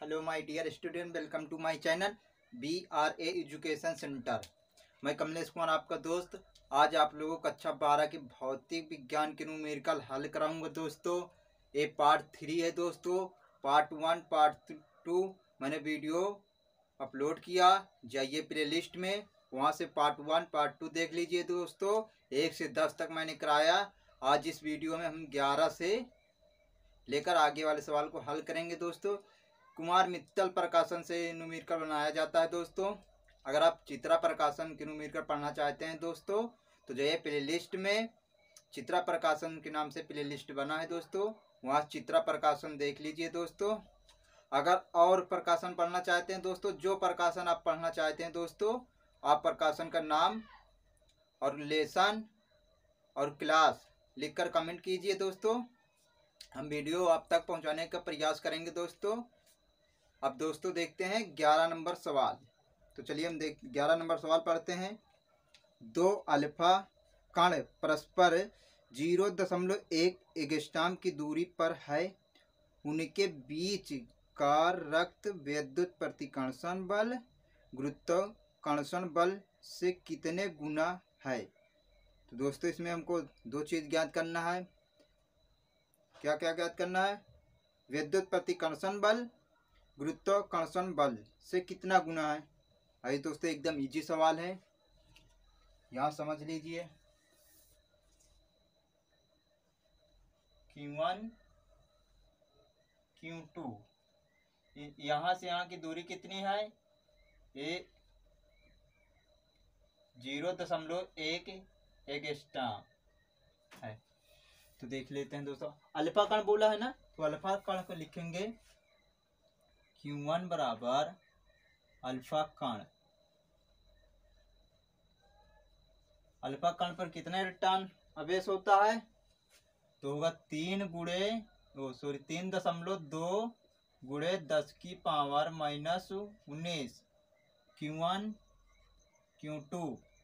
Hello my dear student, welcome to my channel BRA education centre. मैं कमलेश कुमार आपका दोस्त। आज आप लोगों को कक्षा 12 की भौतिक विज्ञान के न्यूमेरिकल हल कराऊंगा दोस्तों। ये पार्ट 3 है दोस्तों। पार्ट 1 पार्ट 2 मैंने वीडियो अपलोड किया, जाइए प्ले लिस्ट में, वहाँ से पार्ट 1 पार्ट 2 देख लीजिए दोस्तों। 1 से 10 तक मैंने कराया। आज इस वीडियो में हम 11 से लेकर आगे वाले सवाल को हल करेंगे दोस्तों। कुमार मित्तल प्रकाशन से न्यूमेरिकल बनाया जाता है दोस्तों। अगर आप चित्रा प्रकाशन के न्यूमेरिकल पढ़ना चाहते हैं दोस्तों तो जो है प्ले लिस्ट में चित्रा प्रकाशन के नाम से प्ले लिस्ट बना है दोस्तों, वहाँ चित्रा प्रकाशन देख लीजिए दोस्तों। अगर और प्रकाशन पढ़ना चाहते हैं दोस्तों, जो प्रकाशन आप पढ़ना चाहते हैं दोस्तों, आप प्रकाशन का नाम और लेसन और क्लास लिखकर कमेंट कीजिए दोस्तों। हम वीडियो आप तक पहुंचाने का प्रयास करेंगे दोस्तों। अब दोस्तों देखते हैं 11 नंबर सवाल। तो चलिए हम 11 नंबर सवाल पढ़ते हैं। दो अल्फा कण परस्पर 0.1 एंगस्ट्रॉम की दूरी पर है। उनके बीच का रक्त विद्युत प्रतिकर्षण बल गुरुत्वाकर्षण बल से कितने गुना है। तो दोस्तों इसमें हमको दो चीज़ ज्ञात करना है। क्या क्या ज्ञात करना है? विद्युत प्रतिकर्षण बल गुरुत्वाकर्षण बल से कितना गुना है। अरे दोस्तों एकदम इजी सवाल है, यहाँ समझ लीजिए। Q1 Q2, यहाँ से यहाँ की दूरी कितनी है? ये 0.1 एंगस्ट्रॉम है। तो देख लेते हैं दोस्तों। अल्फा कण बोला है ना, तो अल्फा कण को लिखेंगे Q1 बराबर अल्फा कण। अल्फा कण पर कितना इलेक्ट्रॉन आवेश होता है? तो होगा 3.2 गुणे 10 की पावर -19। Q1 Q2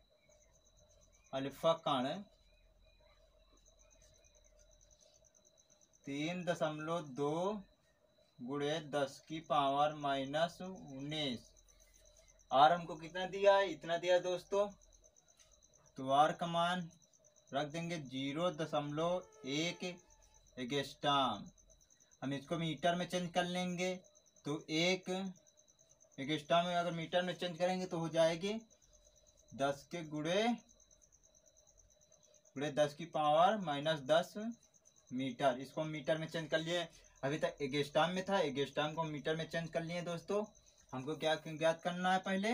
अल्फा कण 3.2 गुणे 10 की पावर -19। आर हमको कितना दिया है? इतना दिया दोस्तों। तो आर का मान रख देंगे 0.1 एंगस्ट्रॉम। हम इसको मीटर में चेंज कर लेंगे। तो 1 एंगस्ट्रॉम में अगर मीटर में चेंज करेंगे तो हो जाएगी 10 के गुणे 10 की पावर -10 मीटर। इसको हम मीटर में चेंज कर लिए। अभी तक एंगस्ट्रॉम में था, एंगस्ट्रॉम को मीटर में चेंज कर लिए दोस्तों। हमको क्या ज्ञात करना है? पहले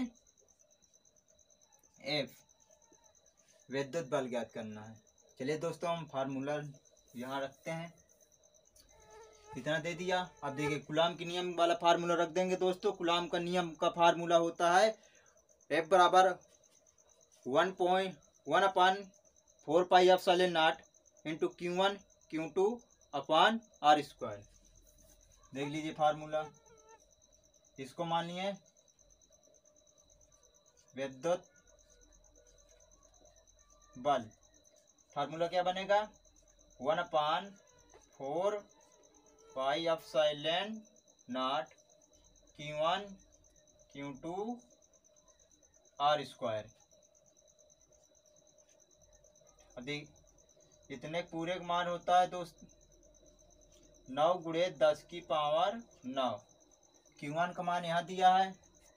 एफ विद्युत बल ज्ञात करना है। चलिए दोस्तों हम फार्मूला यहाँ रखते हैं। इतना दे दिया। अब देखिए कूलाम के नियम वाला फार्मूला रख देंगे दोस्तों। कूलाम का नियम का फार्मूला होता है F बराबर 1/4 pi epsilon not into Q1 Q2 upon R square. देख लीजिए फार्मूला। इसको मानिए विद्युत बल। फार्मूला क्या बनेगा? 1/4 pi epsilon not Q1 Q2 R square. अभी इतने पूरे का मान होता है दोस्त 9 गुणे 10 की पावर 9। Q1 का मान यहाँ दिया है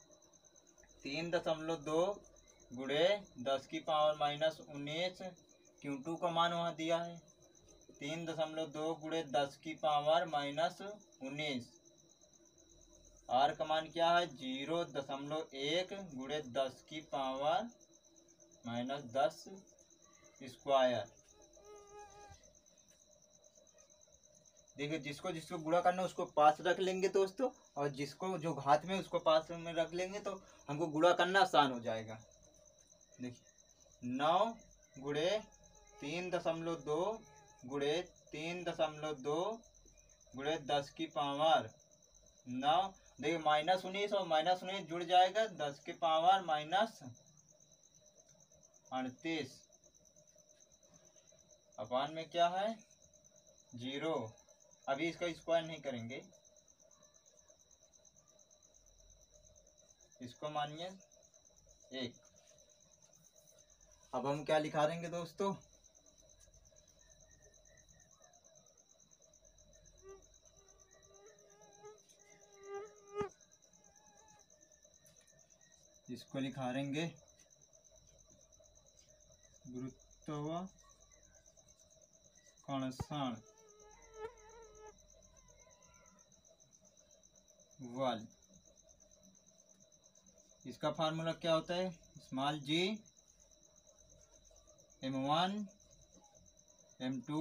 3.2 गुणे 10 की पावर -19। Q2 का मान वहाँ दिया है 3.2 गुणे 10 की पावर -19। R का मान क्या है? 0.1 गुणे 10 की पावर -10 स्क्वायर। देखिए जिसको जिसको गुणा करना है उसको पास रख लेंगे दोस्तों, और जिसको जो घात में उसको पास में रख लेंगे तो हमको गुणा करना आसान हो जाएगा। देखिए 9 गुणे 3.2 गुणे 3.2 गुणे 10 की पावर 9। देखिए -19 और -19 जुड़ जाएगा 10 की पावर -38 अपान में क्या है 0। अभी इसका स्क्वायर नहीं करेंगे। इसको मानिए 1। अब हम क्या लिखा देंगे दोस्तों, इसको लिखा देंगे गुरुत्वाकर्षण बल। इसका फार्मूला क्या होता है, small g m1 m2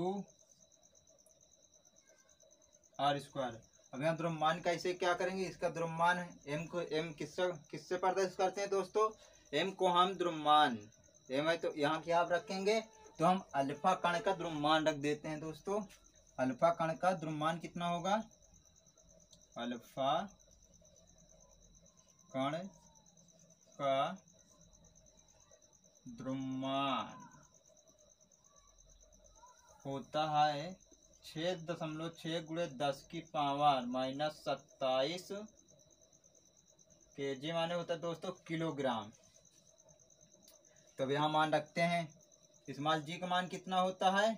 r square. अब यहाँ द्रव्यमान कैसे क्या करेंगे, इसका द्रव्यमान m को m किससे प्रदर्शित करते हैं दोस्तों, m को हम द्रव्यमान m है तो यहाँ क्या आप रखेंगे, तो हम अल्फा कण का द्रव्यमान रख देते हैं दोस्तों। अल्फा कण का द्रव्यमान कितना होगा, अल्फा कण का द्रव्यमान होता है 6.6 गुणे 10 की पावर -27 kg, माने होता है दोस्तों किलोग्राम। तो यहाँ मान रखते हैं, स्मॉल जी का मान कितना होता है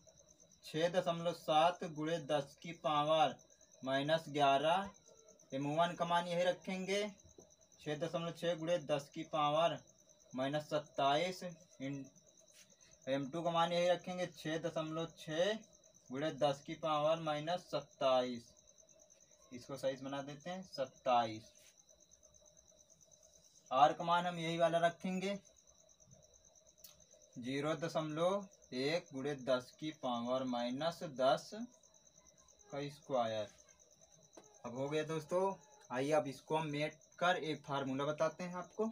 6.7 गुणे 10 की पावर -11। m1 का मान यही रखेंगे 6.6 गुणे 10 की पावर -27। m2 का मान यही रखेंगे 6.6 गुणे 10 की पावर -27। इसको सही बना देते हैं 27। r का मान हम यही वाला रखेंगे 0.1 गुणे 10 की पावर -10 का स्क्वायर। अब हो गया दोस्तों, आइए अब इसको हम मेट कर एक फार्मूला बताते हैं आपको।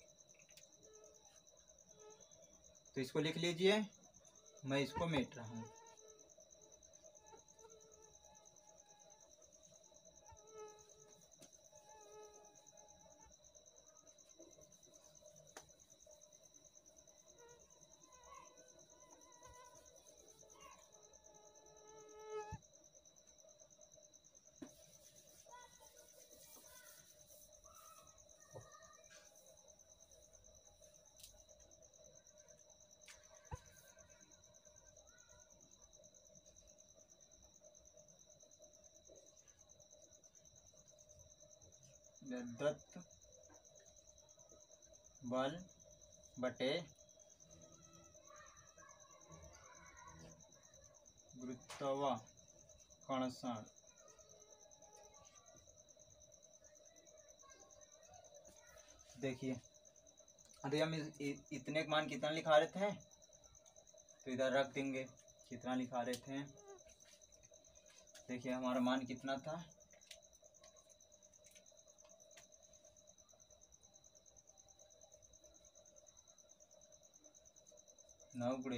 तो इसको लिख लीजिए, मैं इसको मेट रहा हूँ। विद्युत बल बटे गुरुत्वाकर्षण। देखिए अभी हम इतने का मान कितना लिखा रहे थे, तो इधर रख देंगे कितना लिखा रहे थे। देखिए हमारा मान कितना था, नौ गुणे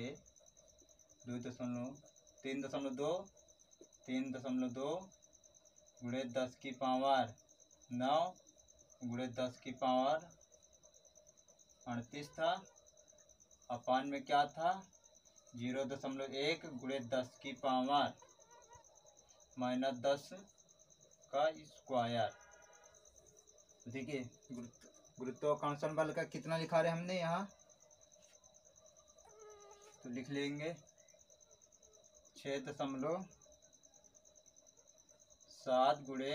3.2 गुणे 10 की पावर 9 गुणे 10 की पावर 38 था। अपान में क्या था 0.1 गुणे 10 की पावर -10 का स्क्वायर। देखिए गुरुत्वाकर्षण बल का कितना लिखा रहे हमने यहाँ, तो लिख लेंगे 6.7 गुणे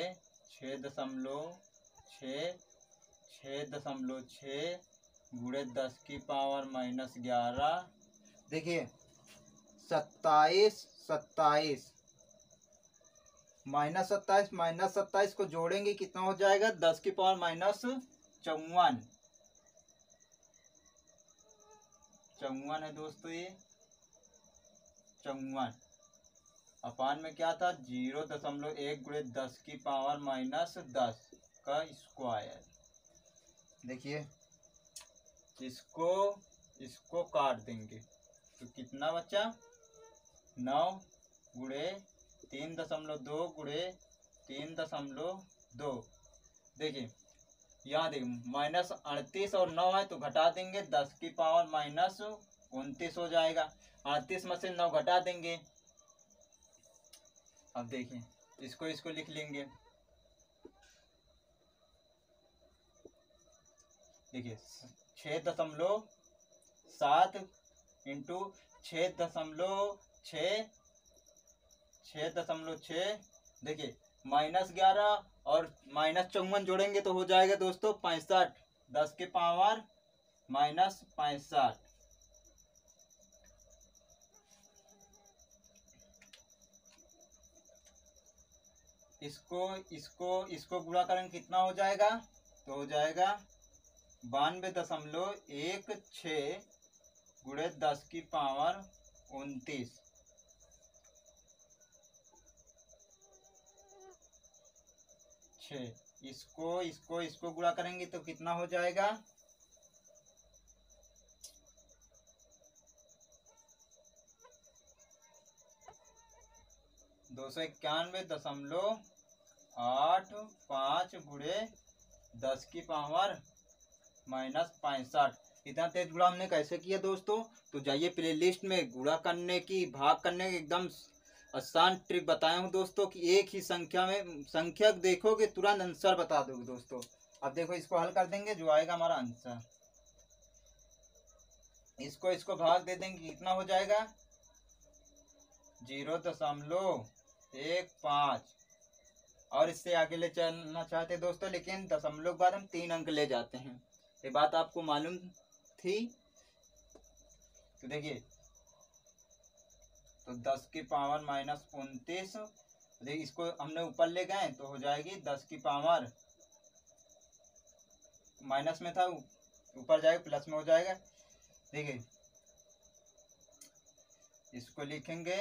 6.6 गुणे 10 की पावर -11। देखिए 27 -27 को जोड़ेंगे कितना हो जाएगा, 10 की पावर -54 है दोस्तों, ये 54। अपान में क्या था 0.1 गुणे 10 की पावर -10 का स्क्वायर। देखिए इसको काट देंगे तो कितना बचा 9 गुणे 3.2 गुणे 3.2। देखिए यहाँ देखिए -38 और 9 है तो घटा देंगे 10 की पावर -29 हो जाएगा। 38 में से 9 घटा देंगे। अब देखिए इसको लिख लेंगे देखिए 6.7 इंटू 6.6, 6.6, देखिए -11 और -54 जोड़ेंगे तो हो जाएगा दोस्तों 65, 10 के पावर -65। इसको गुणा करेंगे कितना हो जाएगा, तो हो जाएगा 92.16 गुणे 10 की पावर 29। इसको गुणा करेंगे तो कितना हो जाएगा, 291.85 गुणे 10 की पावर -65। इतना तेज गुणा हमने कैसे किया दोस्तों, तो जाइए प्लेलिस्ट में गुणा करने की, भाग करने की एकदम आसान ट्रिक बताया हूँ दोस्तों कि एक ही संख्या में संख्यक देखोगे तुरंत आंसर बता दोगे दोस्तों। अब देखो इसको हल कर देंगे, जो आएगा हमारा आंसर, इसको भाग दे देंगे, कितना हो जाएगा 0.15। और इससे आगे ले चलना चाहते दोस्तों, लेकिन दशमलव के बाद हम 3 अंक ले जाते हैं, ये बात आपको मालूम थी। तो देखिए, तो 10 की पावर -29, देखिए इसको हमने ऊपर ले गए तो हो जाएगी 10 की पावर, माइनस में था ऊपर जाएगा प्लस में हो जाएगा। देखिए इसको लिखेंगे,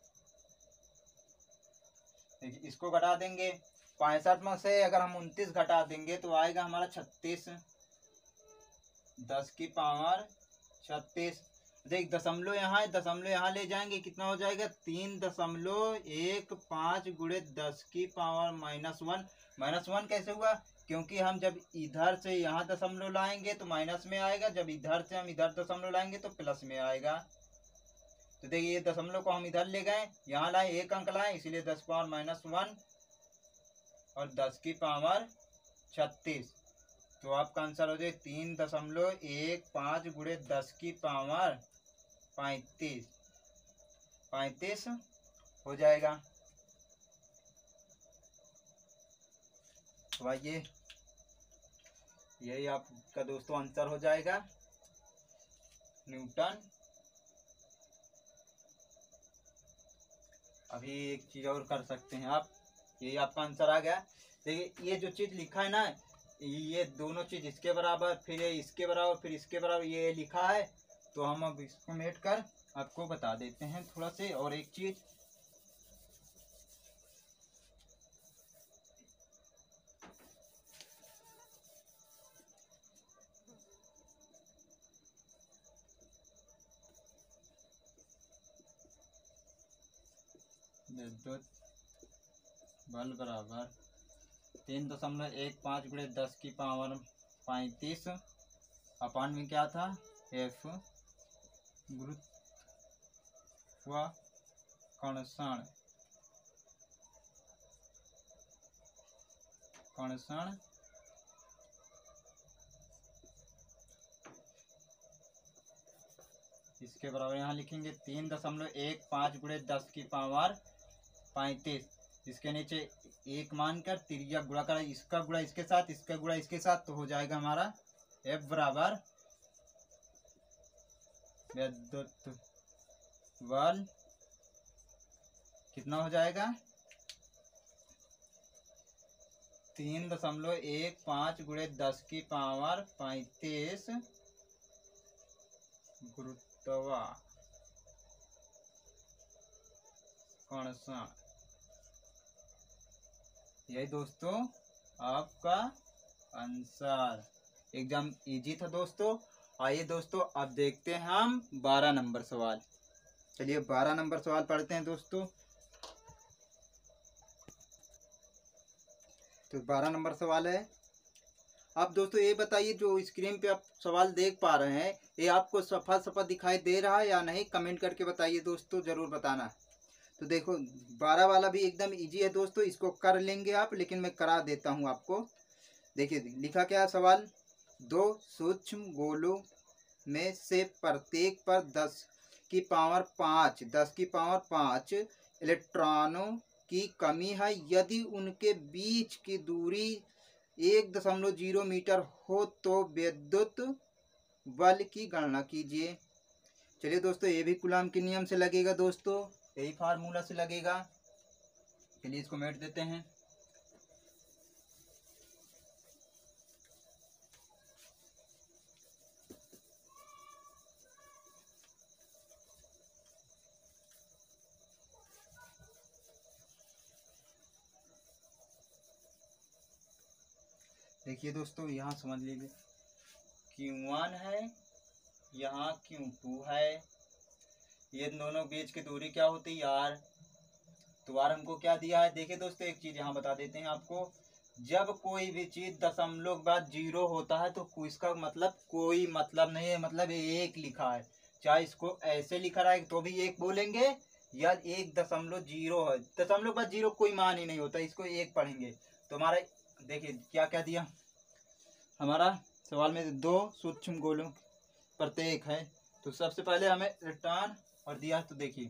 देखिए इसको घटा देंगे, 65 में से अगर हम 29 घटा देंगे तो आएगा हमारा 36, 10 की पावर 36। देख दशमलव यहाँ है, दशमलव यहाँ ले जाएंगे, कितना हो जाएगा 3.15 गुणे 10 की पावर -1। -1 कैसे हुआ, क्योंकि हम जब इधर से यहाँ दशमलव लाएंगे तो माइनस में आएगा, जब इधर से हम इधर दशमलव लाएंगे तो प्लस में आएगा। तो देखिए ये दशमलव को हम इधर ले गए, यहाँ लाए 1 अंक लाए, इसीलिए 10 पावर -1 और 10 की पावर 36। तो आपका आंसर हो जाए 3.15 गुणे 10 की पावर 35 हो जाएगा। तो आइए यही आपका दोस्तों आंसर हो जाएगा, न्यूटन। अभी एक चीज और कर सकते हैं आप, यही आपका आंसर आ गया। देखिए ये जो चीज लिखा है ना, ये दोनों चीज इसके बराबर, फिर इसके बराबर, फिर इसके बराबर, ये लिखा है। तो हम अब इसको मेट कर आपको बता देते हैं थोड़ा से और एक चीज। विद्युत बल बराबर 3.15 गुणे 10 की पावर 35 अपान में क्या था, एफ गुरुत्वाकर्षण इसके बराबर यहाँ लिखेंगे 3.15 गुणे 10 की पावर 35। इसके नीचे एक मानकर त्रिज्या गुणा कर, इसका गुणा इसके साथ, इसका गुणा इसके साथ, तो हो जाएगा हमारा एफ बराबर विद्युत बल कितना हो जाएगा 3.15 गुणे 10 की पावर 35 गुरुत्वाकर्षण। यही दोस्तों आपका आंसर, एकदम इजी था दोस्तों। आइए दोस्तों अब देखते हैं हम 12 नंबर सवाल। चलिए 12 नंबर सवाल पढ़ते हैं दोस्तों। तो 12 नंबर सवाल है, आप दोस्तों ये बताइए जो स्क्रीन पे आप सवाल देख पा रहे हैं, ये आपको सफा सफा दिखाई दे रहा है या नहीं, कमेंट करके बताइए दोस्तों, जरूर बताना। तो देखो 12 वाला भी एकदम इजी है दोस्तों, इसको कर लेंगे आप, लेकिन मैं करा देता हूँ आपको। देखिए लिखा क्या है सवाल, दो सूक्ष्म गोलों में से प्रत्येक पर 10 की पावर 5 इलेक्ट्रॉनों की कमी है। यदि उनके बीच की दूरी 1.0 मीटर हो तो विद्युत बल की गणना कीजिए। चलिए दोस्तों, ये भी कूलॉम के नियम से लगेगा दोस्तों, यही फार्मूला से लगेगा। चलिए इसको मेट देते हैं। देखिए दोस्तों, यहाँ समझ लीजिए Q1 है, यहाँ Q2 है, ये दोनों बीच की दूरी क्या होती है R। तो R हमको क्या दिया है, देखिए दोस्तों एक चीज यहाँ बता देते हैं आपको। जब कोई भी चीज दशमलव के बाद 0 होता है तो इसका मतलब कोई मतलब नहीं है, मतलब ये एक लिखा है। चाहे इसको ऐसे लिखा रहा है तो भी एक बोलेंगे, या 1.0 है, दशमलव के बाद 0 कोई मान ही नहीं होता, इसको एक पढ़ेंगे। तो हमारा देखिए क्या क्या दिया हमारा सवाल में, दो सूक्ष्म गोलों प्रत्येक है। तो सबसे पहले हमें रिटर्न और दिया, तो देखिए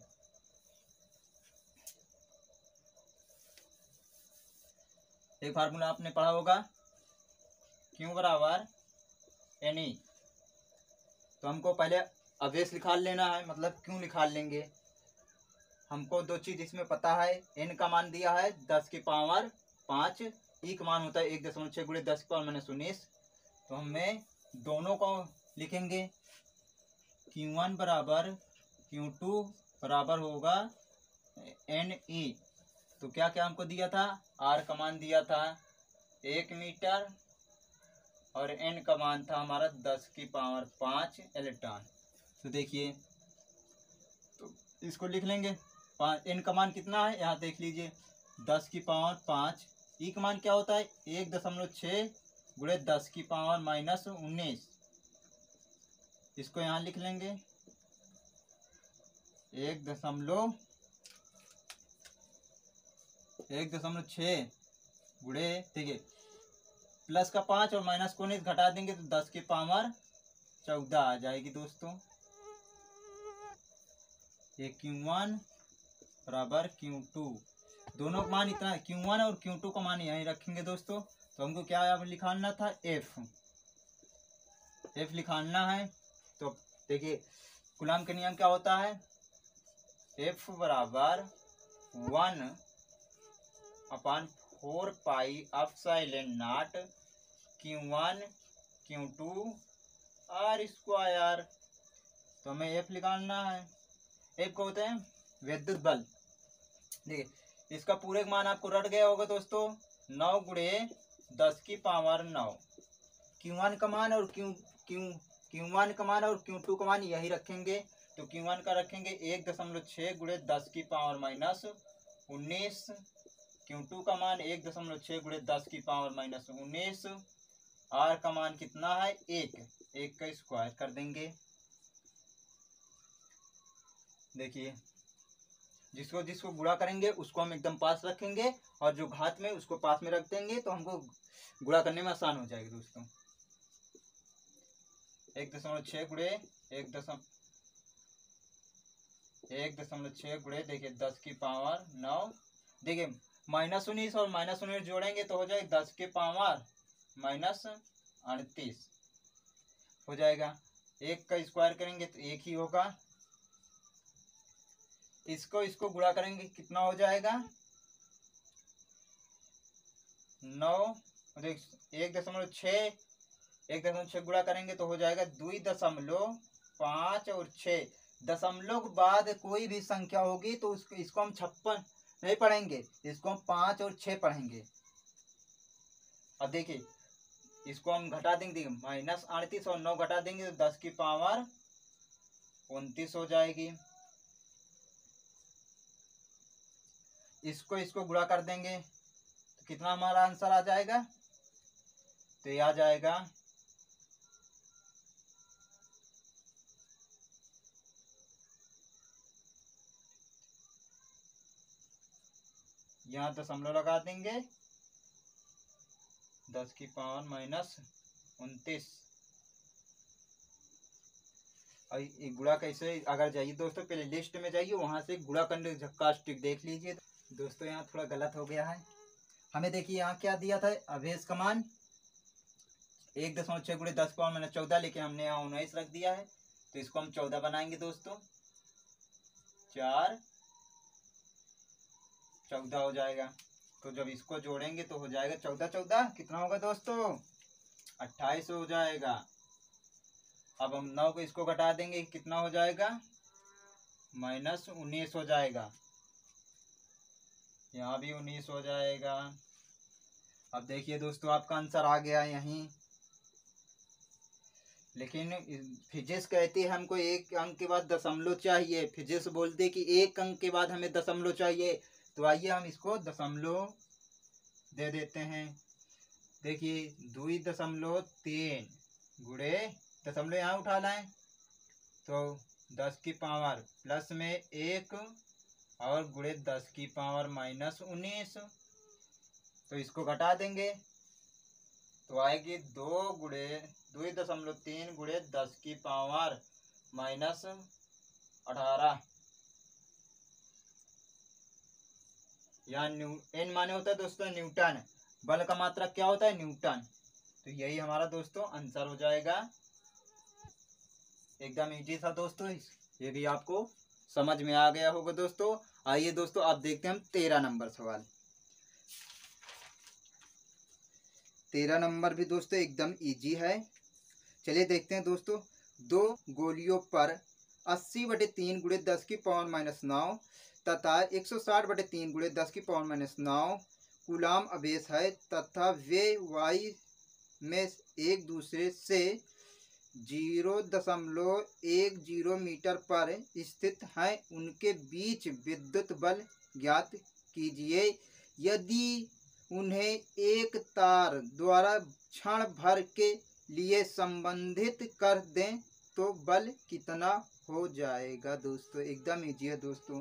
एक फार्मूला आपने पढ़ा होगा, Q बराबर NE। तो हमको पहले अवेश निकाल लेना है, मतलब क्यों निकाल लेंगे। हमको दो चीज इसमें पता है, N का मान दिया है 10 की पावर 5, E का मान होता है 1.6 गुणे 10 की पावर -19। तो हमें दोनों को लिखेंगे, Q1 बराबर Q2 बराबर होगा NE। तो क्या क्या हमको दिया था, R का मान दिया था 1 मीटर और N का मान था हमारा 10 की पावर 5 इलेक्ट्रॉन। तो देखिए, तो इसको लिख लेंगे। N का मान कितना है, यहाँ देख लीजिए 10 की पावर 5। E का मान क्या होता है 1.6 गुणे 10 की पावर -19। इसको यहाँ लिख लेंगे 1.6 गुणे, देखिए प्लस का 5 और माइनस को 19 घटा देंगे तो 10 की पावर 14 आ जाएगी दोस्तों। ये Q1 बराबर Q2, दोनों का मान इतना, Q1 और Q2 का मान यहीं रखेंगे दोस्तों। तो हमको क्या लिखाना था, F लिखाना है। तो देखिए कूलॉम का नियम क्या होता है, F बराबर 1/4πε0 Q1 Q2 R²। तो हमें F निकालना है। F को होते हैं विद्युत बल। देखिए इसका पूरे का मान आपको रट गया होगा दोस्तों, 9 गुणे 10 की पावर 9। Q1 का मान और Q1 का मान और Q2 का मान यही रखेंगे। तो Q1 का रखेंगे 1.6 गुणे 10 की पावर -19। Q2 का मान 1.6 गुणे 10 की पावर -19। R का मान कितना है, 1 का स्क्वायर कर देंगे। देखिए जिसको जिसको गुणा करेंगे उसको हम एकदम पास रखेंगे, और जो घात में उसको पास में रख देंगे, तो हमको गुणा करने में आसान हो जाएगी दोस्तों। 1.6 गुणे 1.6 गुणे देखिए 10 की पावर 9। देखिए -19 और -19 जोड़ेंगे तो हो जाएगा 10 के पावर -38 हो जाएगा। 1 का स्क्वायर करेंगे तो 1 ही होगा। इसको गुणा करेंगे कितना हो जाएगा, 9 देख 1.6 गुणा करेंगे तो हो जाएगा 2.5 और 6। दशमलव के बाद कोई भी संख्या होगी तो इसको हम 56 नहीं पढ़ेंगे, इसको हम 5 और 6 पढ़ेंगे। अब देखिए इसको हम घटा देंगे, -38 और 9 घटा देंगे तो 10 की पावर 29 हो जाएगी। इसको गुणा कर देंगे तो कितना हमारा आंसर आ जाएगा, तो ये आ जाएगा यहाँ दशमलव लगा देंगे 10 की पावर -29। और ये गुणा कैसे, अगर जाइए दोस्तों पहले लिस्ट में जाइए, वहाँ से गुणा करने झक्का स्टिक देख लीजिए। दोस्तों यहाँ थोड़ा गलत हो गया है, हमें देखिए यहाँ क्या दिया था अभेज का मान 1.6 गुणे 10 पावर माइनस 14, लेकिन हमने यहाँ 19 रख दिया है, तो इसको हम 14 बनाएंगे दोस्तों। 4 14 हो जाएगा, तो जब इसको जोड़ेंगे तो हो जाएगा 14 14 कितना होगा दोस्तों, 28 हो जाएगा। अब हम 9 को इसको घटा देंगे, कितना हो जाएगा, -19 हो जाएगा। यहाँ भी 19 हो जाएगा। अब देखिए दोस्तों आपका आंसर आ गया यहीं, लेकिन फिजिक्स कहती है हमको एक अंक के बाद दशमलव चाहिए। फिजिक्स बोलते कि एक अंक के बाद हमें दशमलव चाहिए, तो आइए हम इसको दशमलव दे देते हैं। देखिए 2.3 गुणे दशमलव यहाँ उठा लाएं तो 10 की पावर प्लस में 1 और गुणे 10 की पावर -19, तो इसको घटा देंगे तो आएगी 2.3 गुणे 10 की पावर -18। यहाँ एन माने होता है दोस्तों न्यूटन, बल का मात्रक क्या होता है, न्यूटन। तो यही हमारा दोस्तों आंसर हो जाएगा। एकदम इजी था दोस्तों, ये भी आपको समझ में आ गया होगा दोस्तों। आइए दोस्तों आप देखते हैं हम 13 नंबर सवाल। 13 नंबर भी दोस्तों एकदम इजी है, चलिए देखते हैं दोस्तों। दो गोलियों पर 80/3 गुणे 10 की पावर -9 तथा 160/3 गुणे 10 की पावर -9 कूलाम आवेश है तथा वे वाई में एक दूसरे से 0.10 मीटर पर स्थित हैं, उनके बीच विद्युत बल ज्ञात कीजिए। यदि उन्हें एक तार द्वारा क्षण भर के लिए संबंधित कर दें तो बल कितना हो जाएगा। दोस्तों एकदम इजी है दोस्तों,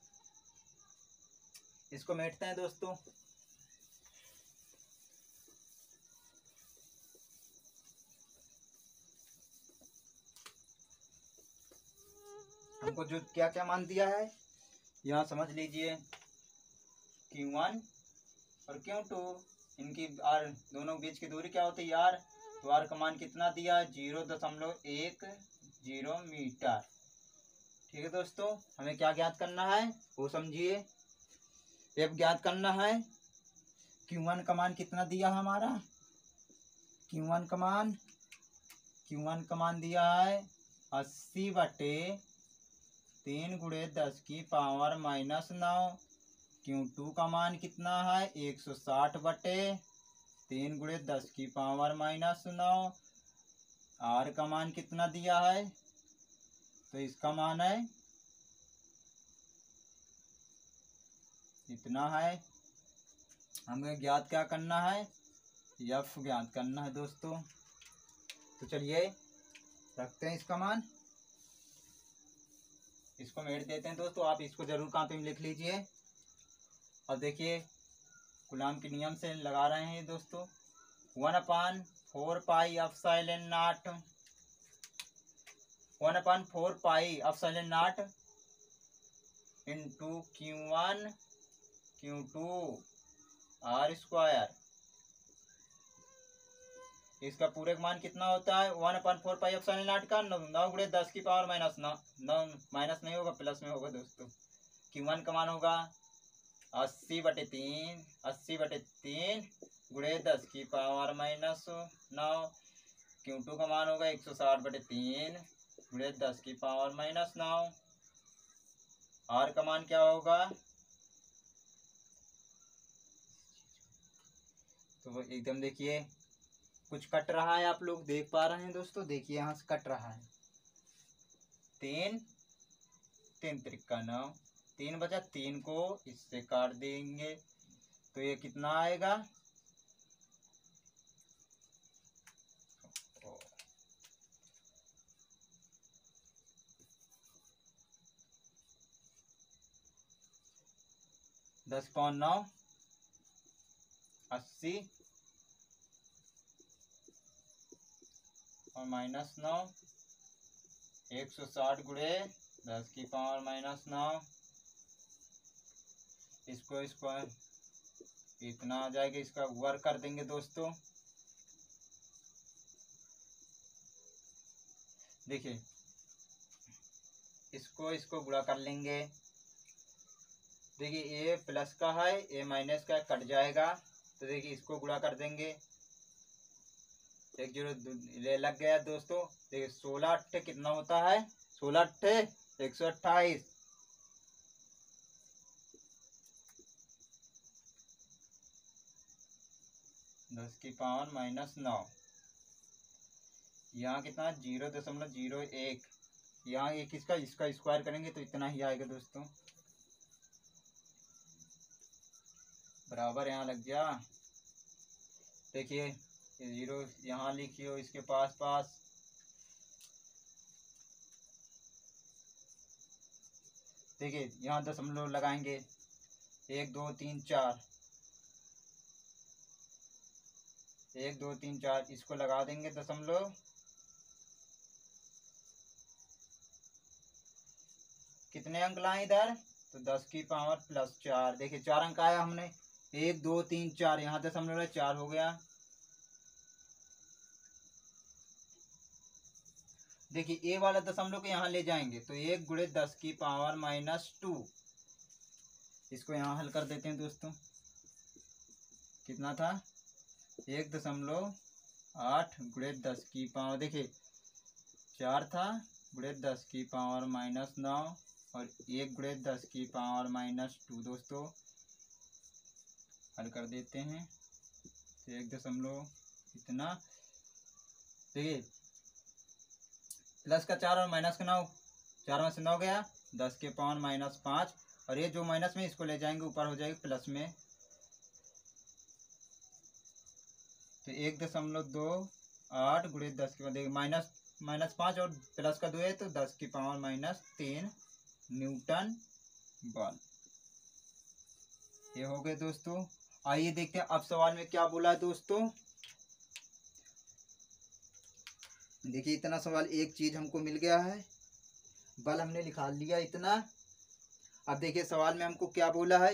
इसको मेटते हैं दोस्तों। हमको जो क्या क्या मान दिया है यहाँ समझ लीजिए, Q1 और Q2 इनकी आर दोनों के बीच की दूरी क्या होती है यार, तो आर का मान कितना दिया, 0.10 मीटर। ठीक है दोस्तों, हमें क्या ज्ञात करना है वो समझिए। एफ ज्ञात करना है, Q1 का मान कितना दिया हमारा, Q1 का मान दिया है 80/3 गुणे 10 की पावर -9। Q2 का मान कितना है 160/3 गुणे 10 की पावर -9। R का मान कितना दिया है, तो इसका मान है इतना है। हमें ज्ञात क्या करना है, F ज्ञात करना है दोस्तों। तो चलिए रखते हैं इसका मान, इसको मेट देते हैं दोस्तों। आप इसको जरूर कॉपी में लिख लीजिए। अब देखिए कूलाम के नियम से लगा रहे हैं दोस्तों, 1/4 pi epsilon not 1/4 pi epsilon not into Q1 Q2 R square. इसका पूरे मान कितना होता है, 1/4 पाई एप्सिलॉन नॉट का 9 गुणे 10 की पावर -9, माइनस नहीं होगा प्लस में होगा दोस्तों। Q1 का मान होगा 80/3 गुणे 10 की पावर -9। Q2 का मान होगा 160/3 गुणे 10 की पावर -9। R का मान क्या होगा, तो एकदम देखिए कुछ कट रहा है, आप लोग देख पा रहे हैं दोस्तों, देखिए यहाँ से कट रहा है। 3 3 × 9, 3 बचा, 3 को इससे काट देंगे तो ये कितना आएगा, दस पौन 9 80 और -9 160 गुणे 10 की पावर माइनस 9, इसको इतना आ जाएगा। इसका वर्क कर देंगे दोस्तों। देखिए इसको गुणा कर लेंगे। देखिए ए प्लस का है, ए माइनस का कट जाएगा, तो देखिए इसको गुणा कर देंगे। एक जीरो लग गया दोस्तों। देखिए 16 अट्ठे कितना होता है, 16 अट्ठे 128। दस की पावर माइनस 9, यहाँ कितना 0.01, यहाँ एक इसका स्क्वायर करेंगे तो इतना ही आएगा दोस्तों। बराबर यहाँ लग जा। देखिए जीरो यहाँ लिखियो इसके पास। देखिए यहाँ दशमलव लगाएंगे, 1 2 3 4, 1 2 3 4, इसको लगा देंगे दशमलव। कितने अंक लाए इधर, तो 10 की पावर प्लस 4। देखिए 4 अंक आया हमने, 1 2 3 4, यहाँ दशमलव 4 हो गया। देखिए ए वाला दशमलव को यहाँ ले जाएंगे तो 1 गुणे 10 की पावर माइनस 2। इसको यहाँ हल कर देते हैं दोस्तों। कितना था, 1.8 गुणे 10 की पावर, देखिए 4 था, गुणे 10 की पावर माइनस 9 और 1 गुणे 10 की पावर माइनस 2 दोस्तों। हल कर देते हैं तो 1 दशमलव इतना। देखिए प्लस का 4 और माइनस का 9, 4 में से 9 गया, 10 के पावर माइनस 5, और ये जो माइनस में इसको ले जाएंगे ऊपर हो जाएगी प्लस में। तो 1.28 गुणे 10 के बाद माइनस 5 और प्लस का 2 है तो 10 की पावर माइनस 3 न्यूटन बल। ये हो गए दोस्तों। आइए देखते हैं अब सवाल में क्या बोला है दोस्तों। देखिए इतना सवाल, एक चीज हमको मिल गया है, बल हमने लिखा लिया इतना। अब देखिए सवाल में हमको क्या बोला है,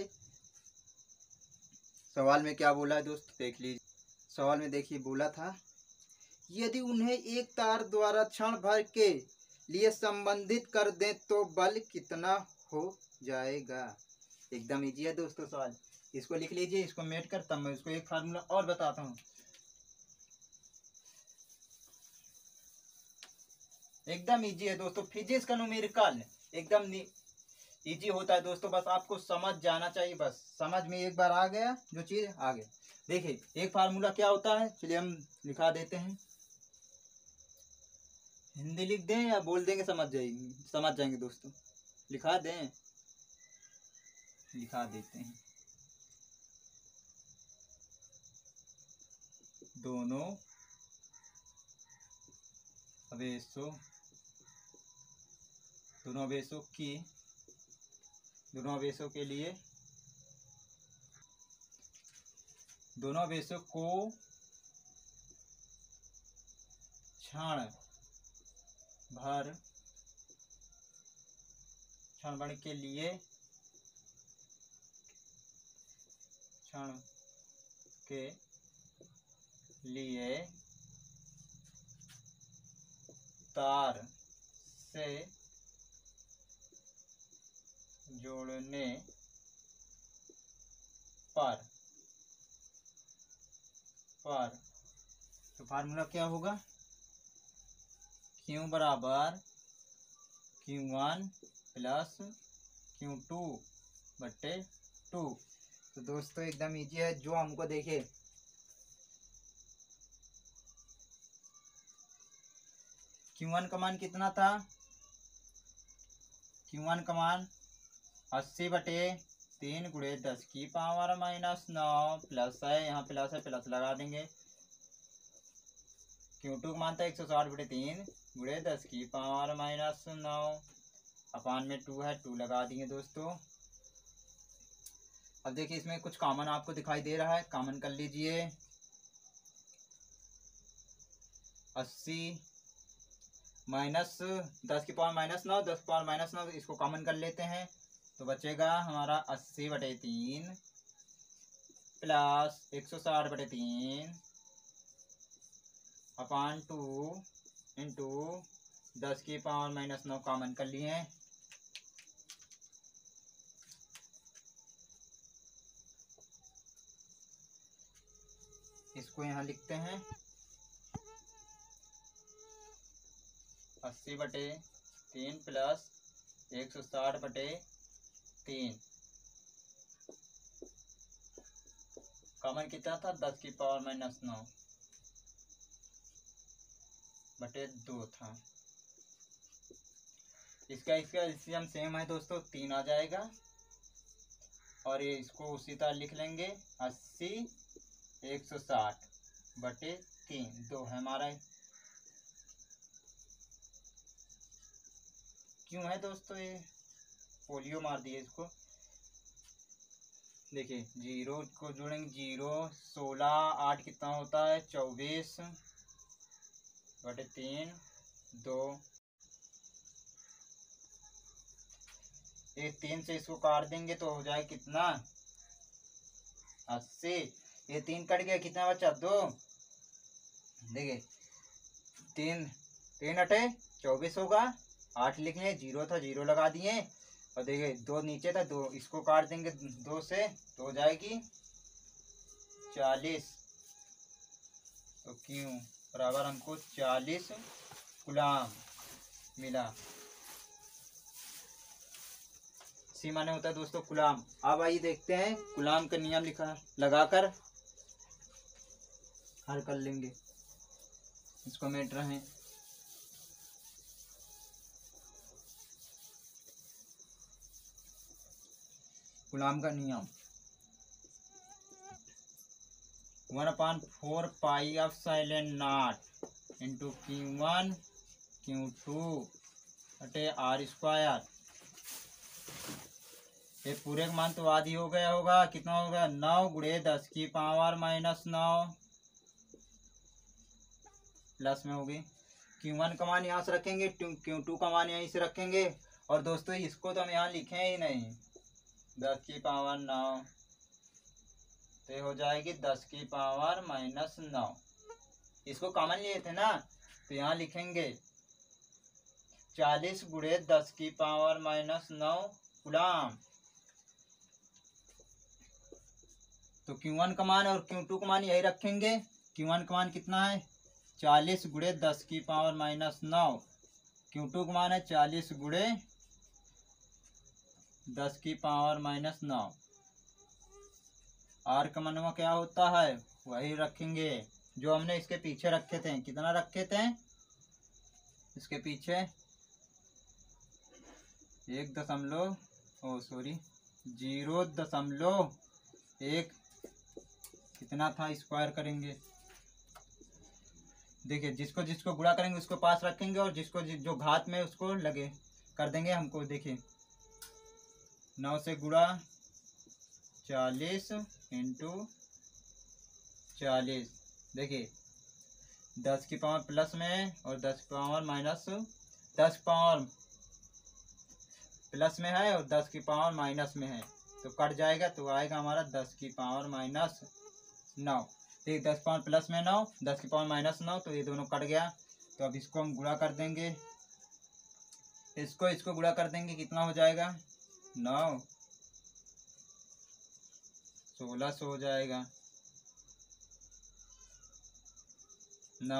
सवाल में क्या बोला है दोस्त देख लीजिए। सवाल में देखिए बोला था, यदि उन्हें एक तार द्वारा क्षण भर के लिए संबंधित कर दें तो बल कितना हो जाएगा। एकदम इजी है दोस्तों सवाल, इसको लिख लीजिए। इसको मेट कर तब मैं इसको एक फार्मूला और बताता हूँ। एकदम इजी है दोस्तों, फिजिक्स का न्यूमेरिकल एकदम इजी होता है दोस्तों, बस आपको समझ जाना चाहिए। बस समझ में एक बार आ गया जो चीज आ गया। देखिए एक फार्मूला क्या होता है, चलिए हम लिखा देते हैं। हिंदी लिख दें या बोल देंगे, समझ जाएंगे दोस्तों। लिखा दें, लिखा देते हैं। दोनों आवेशों के लिए, दोनों आवेशों को क्षण भर के लिए तार से जोड़ने पर तो फार्मूला क्या होगा, Q बराबर Q1 प्लस Q2 बटे 2। तो दोस्तों एकदम इजी है। जो हमको देखिए Q1 का मान कितना था, Q1 का मान 80 बटे 3 गुणे 10 की पावर माइनस 9 प्लस है, यहाँ प्लस है प्लस लगा देंगे। Q2 का मान था 160 बटे 3 गुणे 10 की पावर माइनस 9, अपान में 2 है, 2 लगा दिए दोस्तों। अब देखिए इसमें कुछ कॉमन आपको दिखाई दे रहा है, कॉमन कर लीजिए। 80 माइनस 10⁻⁹ 10⁻⁹ इसको कॉमन कर लेते हैं तो बचेगा हमारा 80/3 प्लस 160/3 अपान 2 इंटू 10⁻⁹ कॉमन कर लिए हैं। इसको यहाँ लिखते हैं 80/3 प्लस 160/3 कॉमन कितना था 10⁻⁹/2 था। इसका एलसीएम सेम है दोस्तों 3 आ जाएगा और ये इसको उसी तरह लिख लेंगे 80 160/3 2 है हमारा। क्यों है दोस्तों ये पोलियो मार दिए इसको। देखिए 0 को जोड़ेंगे 0 16 8 कितना होता है 24/3 2 ये 3 से इसको काट देंगे तो हो जाए कितना 80। ये 3 कट गया कितना बचा 2। देखिए 3 अटे 24 होगा 8 लिख लें 0 था 0 लगा दिए और देखिए 2 नीचे था 2 इसको काट देंगे 2 से तो हो जाएगी 40। तो क्यों बराबर हमको 40 कूलम मिला। सी माने होता है दोस्तों कूलम। अब आइए देखते हैं कूलम का नियम लिखा लगाकर हल कर लेंगे इसको मिट रहे हैं। कूलम का नियम 1/4 pi epsilon not into Q1 Q2 बटे R²। ये पूरे का मान तो आधी हो गया होगा कितना होगा 9 गुणे 10⁻⁹ प्लस में होगी। Q1 का मान यहाँ से रखेंगे Q2 का मान यहीं से रखेंगे और दोस्तों इसको तो हम यहाँ लिखे ही नहीं 10⁻⁹ तो ये हो जाएगी 10⁻⁹। इसको कॉमन लिए थे ना तो यहाँ लिखेंगे 40 गुणे 10⁻⁹ कूलम। तो Q1 का मान और Q2 का मान यही रखेंगे। Q1 का मान कितना है 40 गुणे 10⁻⁹। Q2 का मान है 40 गुणे 10⁻⁹। R का मान क्या होता है वही रखेंगे जो हमने इसके पीछे रखे थे। कितना रखे थे इसके पीछे 0.1 कितना था स्क्वायर करेंगे। देखिए जिसको जिसको गुणा करेंगे उसको पास रखेंगे और जिसको जो घात में उसको लगे कर देंगे हमको। देखिए 9 से गुणा 40 इंटू 40। देखिए 10 की पावर प्लस में और 10 की पावर माइनस 10 पावर प्लस में है और 10 की पावर माइनस में है तो कट जाएगा तो आएगा हमारा 10 की पावर -9। ठीक 10 पावर प्लस में 9 10 की पावर -9 तो ये दोनों कट गया। तो अब इसको हम गुणा कर देंगे इसको गुणा कर देंगे कितना हो जाएगा 9 1600 हो जाएगा 9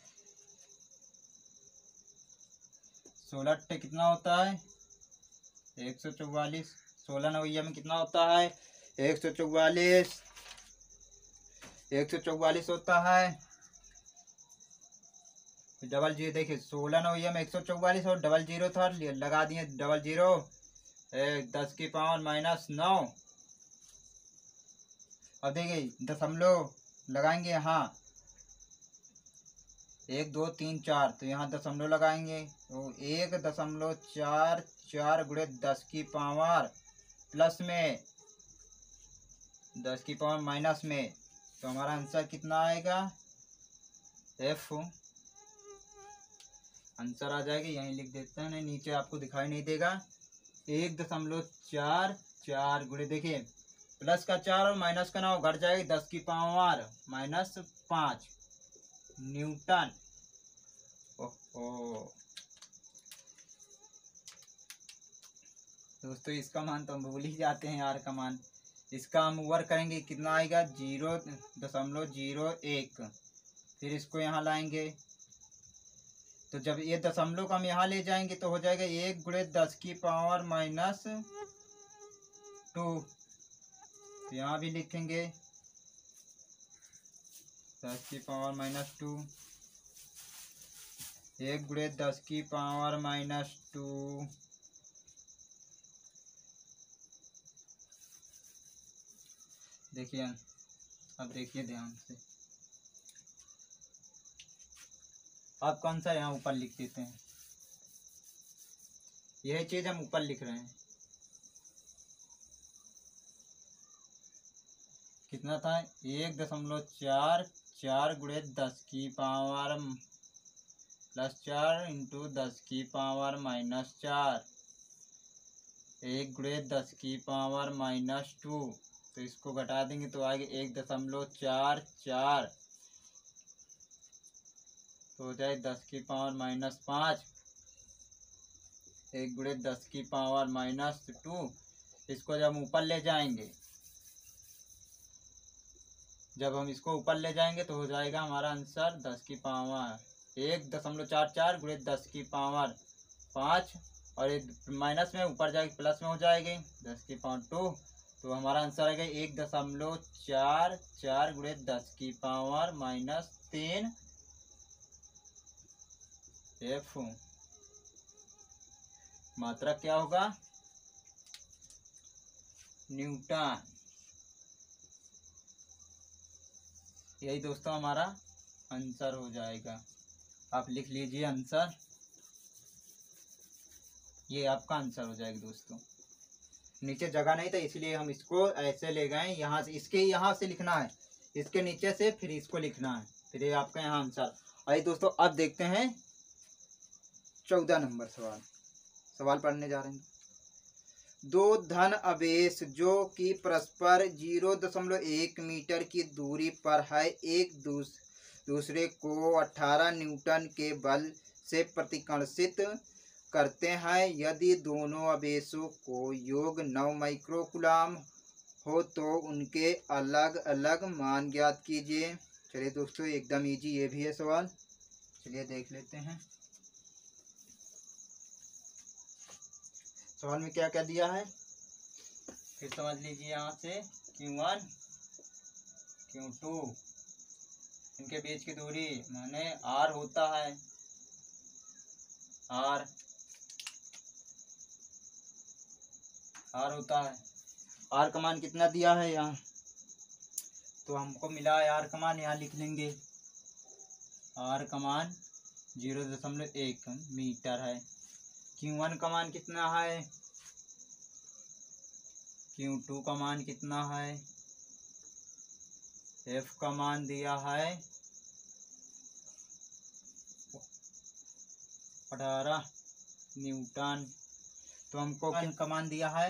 16 कितना होता है 144। 16 नवैया में कितना होता है 144 होता है। डबल जीरो देखिए 16 नवैया में 144 और डबल जीरो था लगा दिए डबल जीरो 10 की पावर -9। अब देखिए दशमलव लगाएंगे यहाँ 1 2 3 4 तो यहाँ दशमलव लगाएंगे तो 1.44 गुणे 10 की पावर प्लस में 10 की पावर माइनस में तो हमारा आंसर कितना आएगा F आंसर आ जाएगा, यहीं लिख देते हैं, नहीं नीचे आपको दिखाई नहीं देगा। 1.44 गुणे, देखिए प्लस का 4 और माइनस का 9 घट जाएगी, 10 की पावर -5 न्यूटन। ओहो दोस्तों, इसका मान तो हम भूल ही जाते हैं यार का मान। इसका हम ओवर करेंगे, कितना आएगा 0.01। फिर इसको यहाँ लाएंगे, तो जब ये दशमलव को हम यहाँ ले जाएंगे तो हो जाएगा 1 गुणे 10 की पावर -2। तो यहाँ भी लिखेंगे 10 की पावर -2, 1 गुणे 10 की पावर -2। देखिए, अब देखिए ध्यान से, आप कौन सा यहाँ ऊपर लिख देते हैं, यही चीज हम ऊपर लिख रहे हैं। कितना था 1.44 गुणे 10 की पावर +4 इंटू 10 की पावर -4, 1 गुणे 10 की पावर -2। तो इसको घटा देंगे तो आगे 1.44, तो हो जाए 10 की पावर -5, 1 गुणे 10 की पावर -2। इसको जब हम ऊपर ले जाएंगे, जब हम इसको ऊपर ले जाएंगे तो हो जाएगा हमारा आंसर 10 की पावर 1.44 गुणे 10 की पावर 5, और ये माइनस में ऊपर जाएगी प्लस में हो जाएगी 10 की पावर 2। तो हमारा आंसर आएगा 1.44 गुणे 10 की पावर -3 F। मात्रा क्या होगा, न्यूटन। यही दोस्तों हमारा आंसर हो जाएगा। आप लिख लीजिए आंसर, ये आपका आंसर हो जाएगा दोस्तों। नीचे जगह नहीं था इसलिए हम इसको ऐसे ले गए, यहाँ से इसके यहाँ से लिखना है, इसके नीचे से फिर इसको लिखना है, फिर ये आपका यहाँ आंसर। आइए दोस्तों अब देखते हैं 14 नंबर सवाल पढ़ने जा रहे हैं। दो धन आवेश जो कि परस्पर 0.1 मीटर की दूरी पर है, एक दूसरे को 18 न्यूटन के बल से प्रतिकर्षित करते हैं। यदि दोनों आवेशों को योग 9 माइक्रोकूलम हो तो उनके अलग अलग मान ज्ञात कीजिए। चलिए दोस्तों, एकदम इजी ये भी है सवाल, चलिए देख लेते हैं। सवाल में क्या क्या दिया है फिर समझ लीजिए। यहाँ से Q1 Q2 इनके बीच की दूरी माने R होता है, R होता है। R का मान कितना दिया है यहाँ, तो हमको मिला है R का मान, यहाँ लिख लेंगे R का मान 0.1 मीटर है। Q1 का मान कितना है, Q2 का मान कितना है, F का मान दिया है 18 न्यूटन। तो हमको का मान दिया है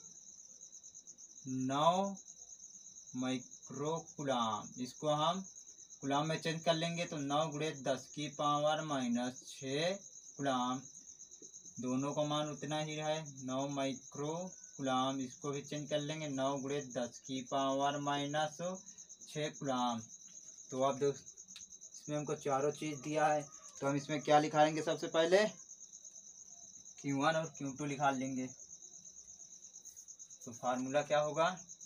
9 माइक्रोकूलम। इसको हम कूलम में चेंज कर लेंगे तो 9 गुणे 10 की पावर -6 कूलम। दोनों का मान उतना ही है 9 माइक्रोकूलम। इसको भी चेंज कर लेंगे 9 गुणे 10 की पावर -6 कूलम। तो अब इसमें हमको चारों चीज दिया है, तो हम इसमें क्या लिखाएंगे, सबसे पहले Q1 और Q2 लिखा लेंगे। तो फार्मूला क्या होगा,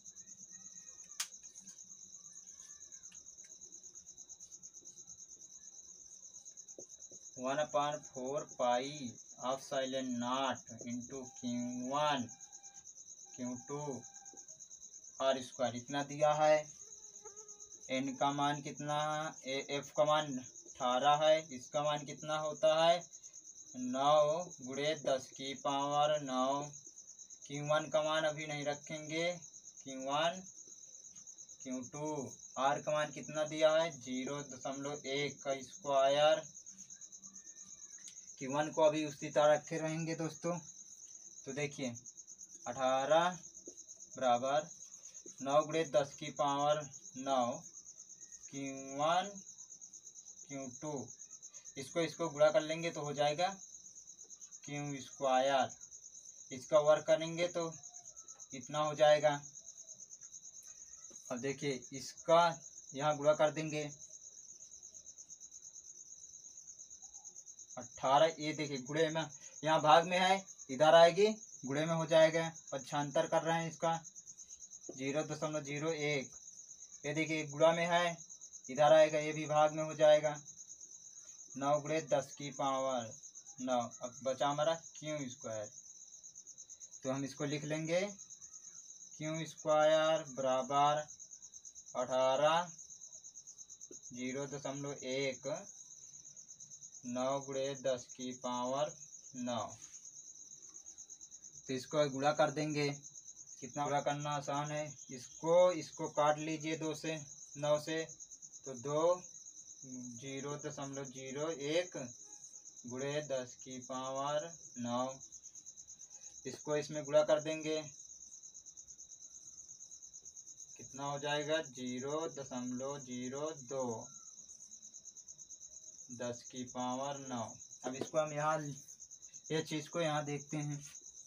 one upon 4 pi epsilon not into Q1 Q2 R square, इतना दिया है। N का मान कितना है, F का मान 18 है, इसका मान कितना होता है 9 गुणे 10 की पावर 9। Q1 का मान अभी नहीं रखेंगे, Q1 Q2 R का मान कितना दिया है 0.1 का स्क्वायर। Q1 को अभी उसी तरह रखे रहेंगे दोस्तों। तो देखिए 18 बराबर 9 गुणे 10 की पावर 9 Q1 Q2, इसको गुणा कर लेंगे तो हो जाएगा Q स्क्वायर। इसका वर्क करेंगे तो इतना हो जाएगा। अब देखिए इसका यहाँ गुणा कर देंगे 18, ये देखिए गुणे में, यहाँ भाग में है, इधर आएगी गुणे में हो जाएगा। पक्षांतर कर रहे हैं इसका 0.01, ये देखिए गुणा में है, इधर आएगा, ये भी भाग में हो जाएगा। 9 गुणे 10 की पावर 9। अब बचा हमारा Q स्क्वायर, तो हम इसको लिख लेंगे Q स्क्वायर बराबर 18 0.1 9 गुणे 10 की पावर 9। तो इसको गुणा कर देंगे। कितना गुणा करना आसान है, इसको काट लीजिए 2 से 9 से, तो 2 0.01 गुणे 10 की पावर 9। इसको इसमें गुणा कर देंगे, कितना हो जाएगा 0.02 10 की पावर 9। अब इसको हम यहाँ ये चीज़ को यहाँ देखते हैं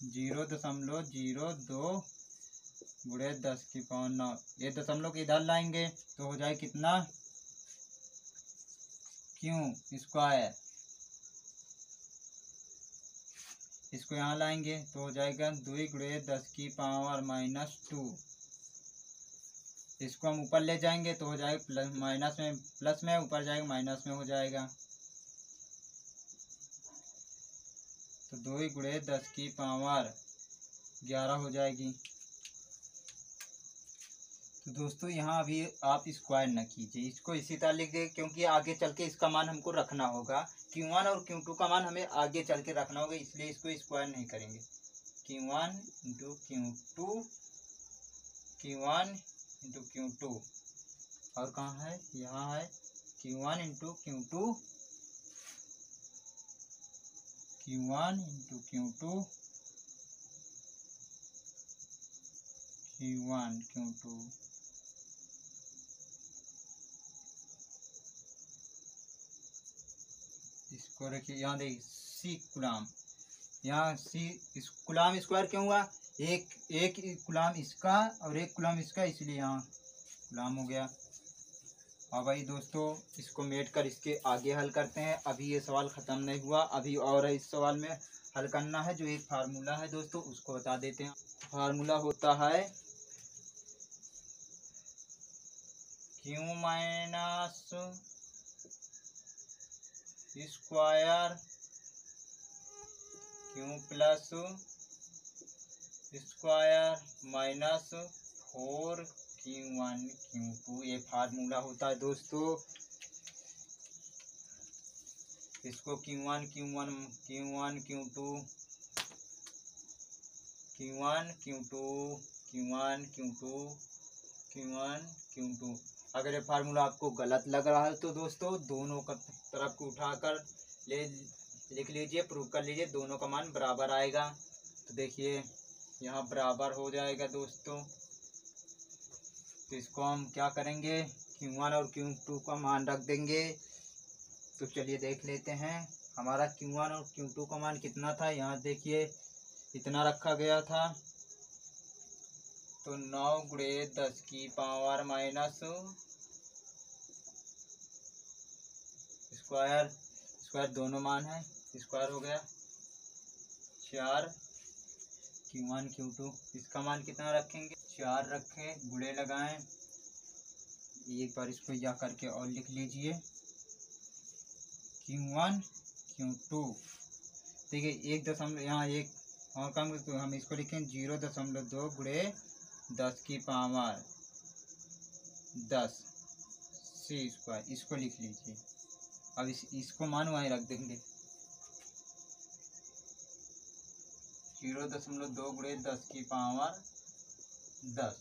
0.02 गुणे 10 की पावर 9। ये दशमलव के इधर लाएंगे तो हो जाए कितना Q स्क्वायर। इसको यहाँ लाएंगे तो हो जाएगा 2 गुणे 10 की पावर -2। इसको हम ऊपर ले जाएंगे तो हो जाएगा प्लस माइनस में, प्लस में ऊपर जाएगा माइनस में हो जाएगा। तो 2 गुणे 10 की पावर 11 हो जाएगी। तो दोस्तों यहाँ अभी आप स्क्वायर न कीजिए, इसको इसी तरह लिख दे, क्योंकि आगे चल के इसका मान हमको रखना होगा। Q1 और Q2 का मान हमें आगे चल के रखना होगा, इसलिए इसको स्क्वायर नहीं करेंगे। Q1 into Q2, Q1 into Q2, और कहाँ है, यहाँ है Q1 into Q2, Q1 into Q2, Q1 Q2। इसको रखिए, यहाँ देखिए C गुलाम, यहाँ C इस गुलाम स्क्वायर क्यों हुआ, एक गुलाम इसका और एक गुलाम इसका, इसलिए यहाँ गुलाम हो गया। अब भाई दोस्तों इसको मेट कर इसके आगे हल करते हैं। अभी ये सवाल ख़त्म नहीं हुआ, अभी और है इस सवाल में हल करना है। जो एक फार्मूला है दोस्तों उसको बता देते हैं। फार्मूला होता है Q minus square Q plus square minus 4Q1 Q2, ये फार्मूला होता है दोस्तों। इसको Q1 Q1 Q1 Q2 Q1 Q2 Q1 Q2 Q1 Q2। अगर ये फार्मूला आपको गलत लग रहा है तो दोस्तों दोनों का तरफ को उठाकर लिख लीजिए, प्रूव कर लीजिए, दोनों का मान बराबर आएगा। तो देखिए यहाँ बराबर हो जाएगा दोस्तों। तो इसको हम क्या करेंगे, Q1 और Q2 का मान रख देंगे। तो चलिए देख लेते हैं हमारा Q1 और Q2 का मान कितना था। यहाँ देखिए इतना रखा गया था, तो 9 गुणे 10 की पावर माइनस स्क्वायर दोनों मान है, स्क्वायर हो गया 4 Q1 Q2। इसका मान कितना रखेंगे, 4 रखें, गुणे लगाएं। एक बार इसको या करके और लिख लीजिए Q1 Q2। देखिए एक दशमलव यहाँ एक और कम, तो हम इसको लिखें 0.2 गुणे 10 की पावर 10 C स्क्वायर, इसको लिख लीजिए। अब इसको मान वहीं रख देंगे 0.2 गुणे 10 की पावर 10।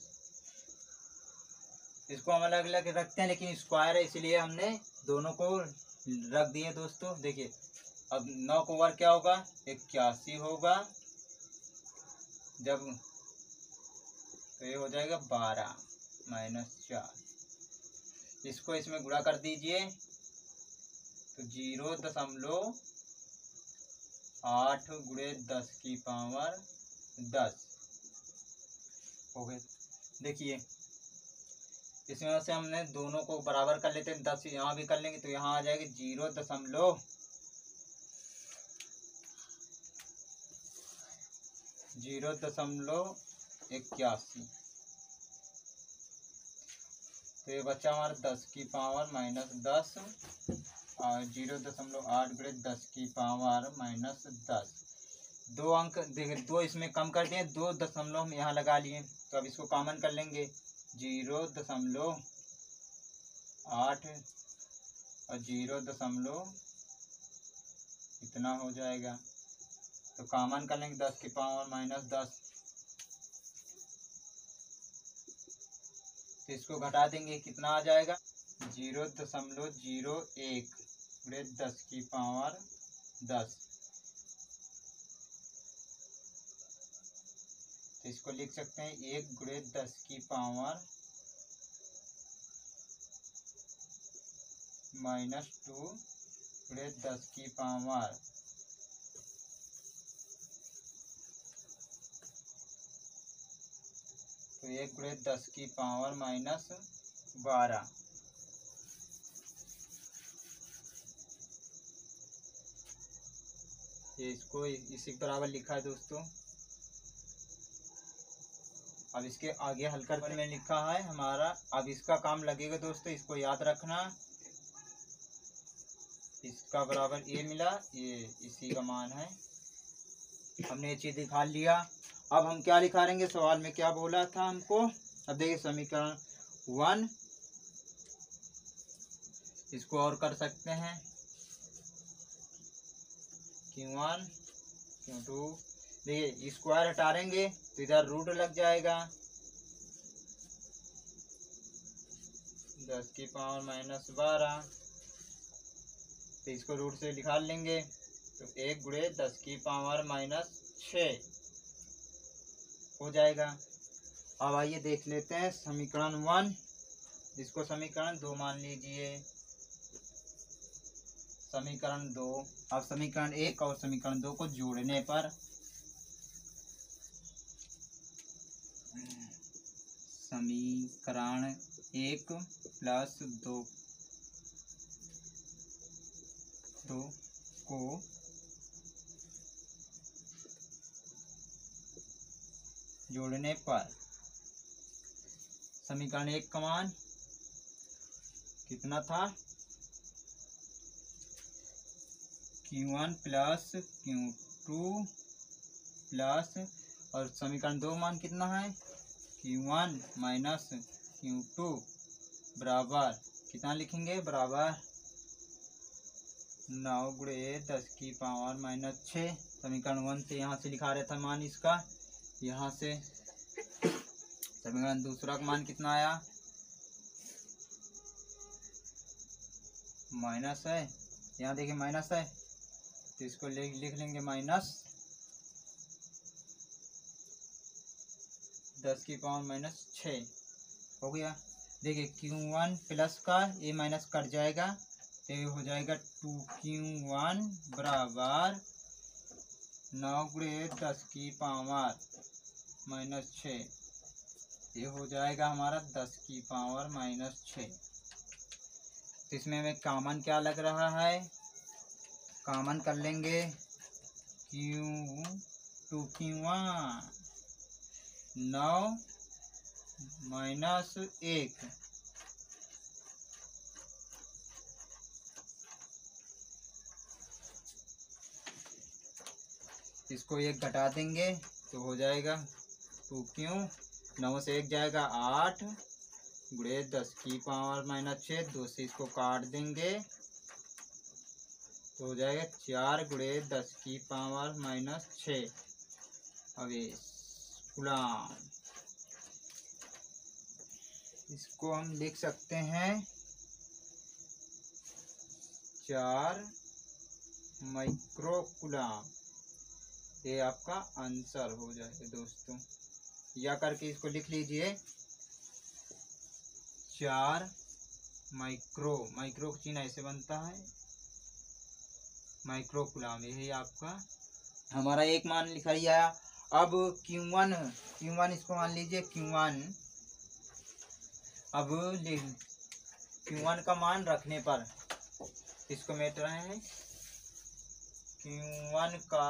इसको हम अलग अलग रखते हैं, लेकिन स्क्वायर है इसलिए हमने दोनों को रख दिए दोस्तों। देखिए अब 9 का वर्ग क्या होगा, 81 होगा, जब तो ये हो जाएगा 12 माइनस 4। इसको इसमें गुणा कर दीजिए तो 0.8 गुणे 10 की पावर 10 हो गए। देखिए इसमें से हमने दोनों को बराबर कर लेते हैं, 10 यहाँ भी कर लेंगे तो यहाँ आ जाएगी 0.81। तो ये बच्चा हमारा 10 की पावर माइनस 10 और 0.8 गुणे 10 की पावर माइनस 10। दो अंक देखिए, दो इसमें कम कर दिए, 2 दशमलव हम यहाँ लगा लिए, तो अब इसको कॉमन कर लेंगे 0.8 और 0. इतना हो जाएगा, तो कॉमन कर लेंगे 10 की पावर माइनस 10, तो इसको घटा देंगे कितना आ जाएगा 0.01 गुणे 10 की पावर 10। तो इसको लिख सकते हैं 1 गुणे 10 की पावर माइनस 2 गुणे 10 की पावर तो 1 गुणे 10 की पावर माइनस 12। ये इसको इसी के बराबर लिखा है दोस्तों। अब इसके आगे हल करने में लिखा है हमारा, अब इसका काम लगेगा दोस्तों, इसको याद रखना। इसका बराबर ये मिला, ये इसी का मान है, हमने ये चीज दिखा लिया। अब हम क्या लिखाएंगे, सवाल में क्या बोला था हमको। अब देखिए समीकरण 1, इसको और कर सकते हैं Q1 Q2। देखिए स्क्वायर हटाएंगे तो इधर रूट लग जाएगा 10 की पावर माइनस 12, तो इसको रूट से निकाल लेंगे तो 1 गुणे 10 की पावर माइनस 6 हो जाएगा। अब आइए देख लेते हैं समीकरण 1, इसको समीकरण 2 मान लीजिए। समीकरण 2, अब समीकरण 1 और समीकरण 2 को जोड़ने पर समीकरण 1 प्लस 2 को जोड़ने पर समीकरण 1 का मान कितना था, Q1 प्लस Q2 प्लस, और समीकरण 2 मान कितना है Q1 माइनस Q2 बराबर कितना लिखेंगे, बराबर 9 गुणे 10 की पावर माइनस 6। समीकरण 1 से यहाँ से लिखा रहा था मान इसका, यहाँ से समीकरण दूसरा का मान कितना आया, माइनस है, यहाँ देखिए माइनस है, तो इसको लिख लेंगे माइनस 10 की पावर माइनस 6 हो गया। देखिए Q1 प्लस का ये माइनस कट जाएगा तो ये हो जाएगा 2Q1 बराबर 9 गुणे 10 की पावर माइनस 6, ये हो जाएगा हमारा 10 की पावर माइनस 6। तो इसमें हमें कॉमन क्या लग रहा है, कॉमन कर लेंगे Q1 9 माइनस 1, इसको 1 घटा देंगे तो हो जाएगा 2Q, 9 से 1 जाएगा 8 गुणे 10 की पावर माइनस 6, 2 से इसको काट देंगे तो हो जाएगा 4 गुणे 10 की पावर माइनस 6। अब गुलाम, इसको हम लिख सकते हैं 4 माइक्रोकुलाम। ये आपका आंसर हो जाए दोस्तों। या करके इसको लिख लीजिए 4 माइक्रो का चिन्ह ऐसे बनता है, माइक्रोकुलाम। यही आपका हमारा एक मान लिखा ही आया। अब Q1 इसको मान लीजिए Q1। अब Q1 का मान रखने पर इसको मेट रहे हैं, Q1 का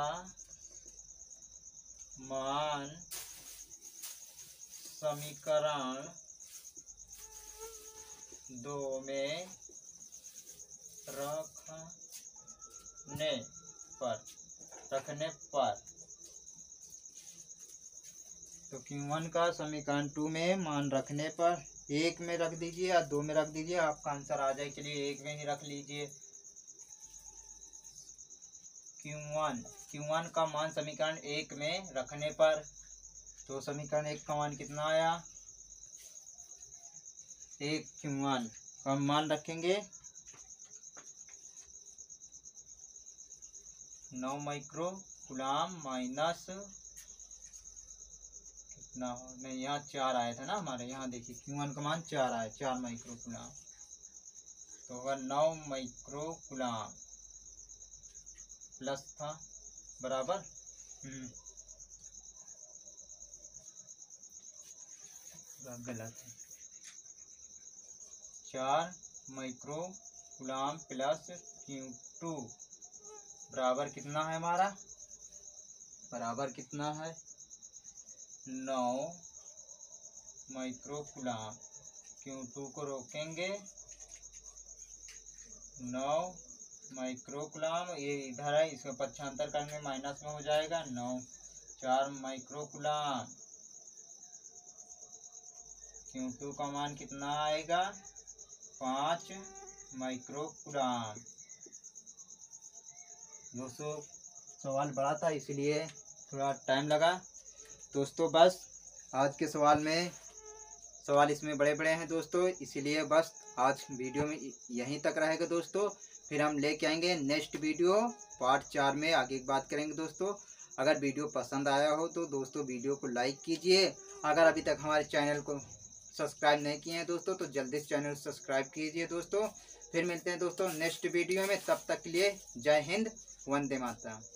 मान समीकरण 2 में रखने पर तो Q1 का समीकरण 2 में मान रखने पर 1 में रख दीजिए या 2 में रख दीजिए, आपका आंसर आ जाए। चलिए 1 में ही रख लीजिए। Q1 का मान समीकरण 1 में रखने पर तो समीकरण 1 का मान कितना आया, 1 Q1 का मान रखेंगे 9 माइक्रोकुलाम माइनस कितना, नहीं यहाँ 4 आया था ना हमारे, यहाँ देखिए Q1 का मान 4 आया, 4 माइक्रोकुलाम तो होगा 9 माइक्रोकुलाम प्लस था बराबर गलत है, 4 माइक्रोकुलाम प्लस Q2 बराबर कितना है हमारा, बराबर कितना है 9 माइक्रोकुलाम। Q2 को रोकेंगे 9 माइक्रोकुलाम, ये इधर है, इसको पक्षांतर करने माइनस में हो जाएगा 9, 4 माइक्रोकुलाम। Q2 का मान कितना आएगा 5 माइक्रोकुलाम। दोस्तों सवाल बड़ा था इसलिए थोड़ा टाइम लगा दोस्तों। बस आज के सवाल इसमें बड़े बड़े हैं दोस्तों, इसीलिए बस आज वीडियो में यहीं तक रहेगा दोस्तों। फिर हम लेके आएंगे नेक्स्ट वीडियो पार्ट 4 में आगे की बात करेंगे दोस्तों। अगर वीडियो पसंद आया हो तो दोस्तों वीडियो को लाइक कीजिए। अगर अभी तक हमारे चैनल को सब्सक्राइब नहीं किए हैं दोस्तों तो जल्दी से चैनल सब्सक्राइब कीजिए दोस्तों। फिर मिलते हैं दोस्तों नेक्स्ट वीडियो में, तब तक के लिए जय हिंद, वंदे मातरम।